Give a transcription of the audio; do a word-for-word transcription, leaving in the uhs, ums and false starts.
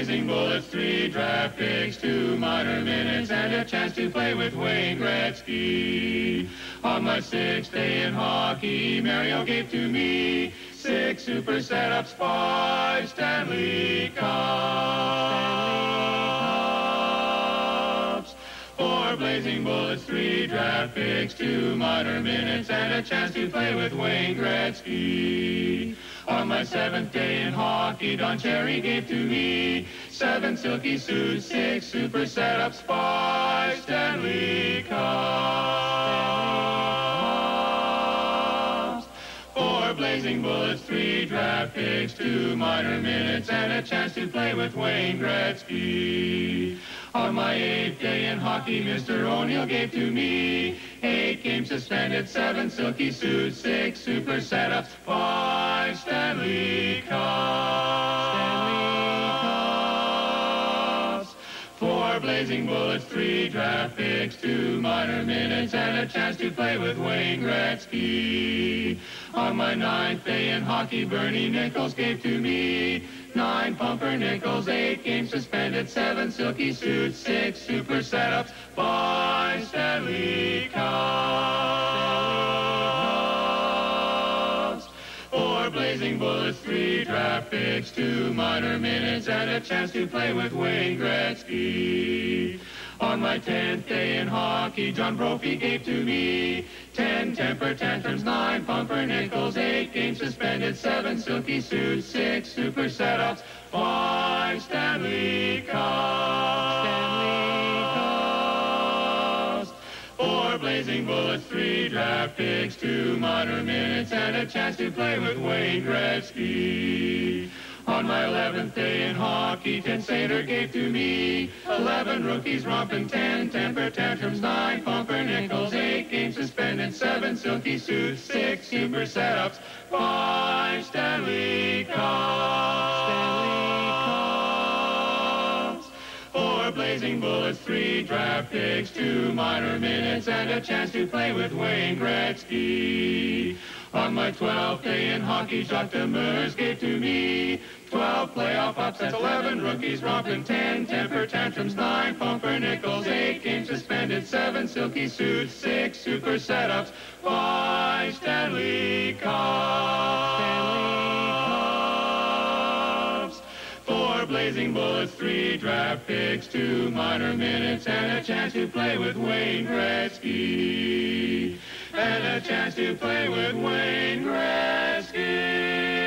Blazing Bullets, three draft picks, two minor minutes, and a chance to play with Wayne Gretzky. On my sixth day in hockey, Mario gave to me six super setups, five Stanley Cups. Four Blazing Bullets, three draft picks, two minor minutes, and a chance to play with Wayne Gretzky. On my seventh day in hockey, Don Cherry gave to me seven silky suits, six super setups, five Stanley Cups. Four Blazing Bullets, three draft picks, two minor minutes, and a chance to play with Wayne Gretzky. On my eighth day in hockey, Mister O'Neill gave to me eight games suspended, seven silky suits, six super setups, five Stanley Cups. Stanley Cups. Four Blazing Bullets, three draft picks, two minor minutes, and a chance to play with Wayne Gretzky. On my ninth day in hockey, Bernie Nichols gave to me nine pumpernickels, eight games suspended, seven silky suits, six super setups, five Stanley Cups. Four Blazing Bullets, three draft picks, two minor minutes, and a chance to play with Wayne Gretzky. On my tenth day in hockey, John Brophy gave to me ten temper tantrums, nine pumpernickels, eight games suspended, seven silky suits, six super setups, five Stanley Cups. Stanley Cups. Four Blazing Bullets, three draft picks, two minor minutes, and a chance to play with Wayne Gretzky. On my eleventh day in hockey, Ted Sater gave to me eleven rookies romping, ten temper tantrums, nine pumpernickels, eight games suspended, seven silky suits, six super setups, five Stanley Cups. Stanley Cups. Four Blazing Bullets, three draft picks, two minor minutes, and a chance to play with Wayne Gretzky. On my twelfth day in hockey, Jacques Demers gave to me twelve playoff upsets, eleven rookies romping, ten temper tantrums, nine pumpernickels, eight games suspended, seven silky suits, six super setups, five Stanley Cups. Stanley Cups. Four Blazing Bullets, three draft picks, two minor minutes, and a chance to play with Wayne Gretzky. And a chance to play with Wayne Gretzky.